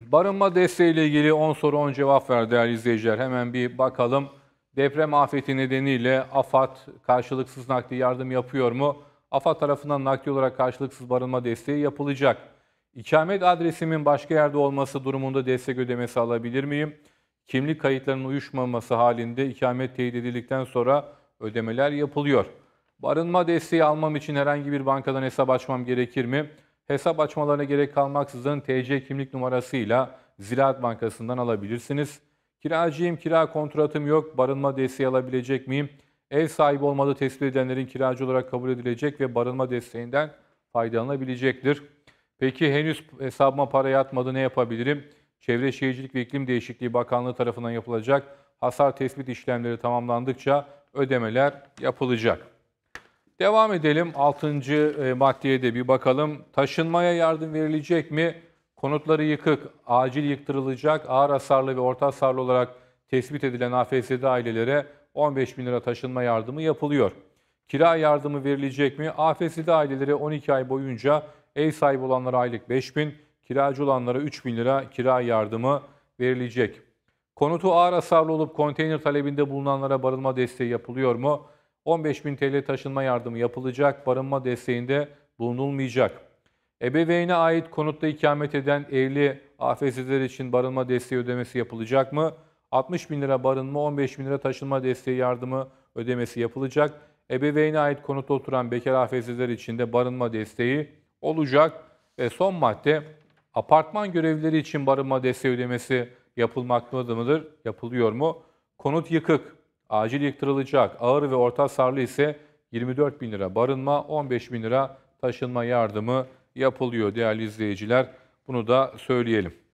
Barınma desteği ile ilgili 10 soru 10 cevap ver değerli izleyiciler. Hemen bir bakalım. Deprem afeti nedeniyle AFAD karşılıksız nakdi yardım yapıyor mu? AFAD tarafından nakdi olarak karşılıksız barınma desteği yapılacak. İkamet adresimin başka yerde olması durumunda destek ödemesi alabilir miyim? Kimlik kayıtlarının uyuşmaması halinde ikamet teyit edildikten sonra ödemeler yapılıyor. Barınma desteği almam için herhangi bir bankadan hesap açmam gerekir mi? Hesap açmalarına gerek kalmaksızın TC kimlik numarasıyla Ziraat Bankası'ndan alabilirsiniz. Kiracıyım, kira kontratım yok, barınma desteği alabilecek miyim? Ev sahibi olmadığı tespit edilenlerin kiracı olarak kabul edilecek ve barınma desteğinden faydalanabilecektir. Peki henüz hesabıma para yatmadı, ne yapabilirim? Çevre Şehircilik ve İklim Değişikliği Bakanlığı tarafından yapılacak hasar tespit işlemleri tamamlandıkça ödemeler yapılacak. Devam edelim. 6. maddeye de bir bakalım. Taşınmaya yardım verilecek mi? Konutları yıkık, acil yıktırılacak, ağır hasarlı ve orta hasarlı olarak tespit edilen AFS'de ailelere 15 bin lira taşınma yardımı yapılıyor. Kira yardımı verilecek mi? AFS'de ailelere 12 ay boyunca ev sahibi olanlara aylık 5 bin, kiracı olanlara 3 bin lira kira yardımı verilecek. Konutu ağır hasarlı olup konteyner talebinde bulunanlara barınma desteği yapılıyor mu? 15.000 TL taşınma yardımı yapılacak, barınma desteğinde bulunulmayacak. Ebeveyne ait konutta ikamet eden evli AFS'ler için barınma desteği ödemesi yapılacak mı? 60 bin lira barınma, 15 bin lira taşınma desteği yardımı ödemesi yapılacak. Ebeveyne ait konutta oturan bekar AFS'ler için de barınma desteği olacak. Ve son madde, apartman görevlileri için barınma desteği ödemesi yapılmaktadır mıdır? Yapılıyor mu? Konut yıkık, acil yıktırılacak, ağır ve orta hasarlı ise 24 bin lira barınma, 15 bin lira taşınma yardımı yapılıyor değerli izleyiciler. Bunu da söyleyelim.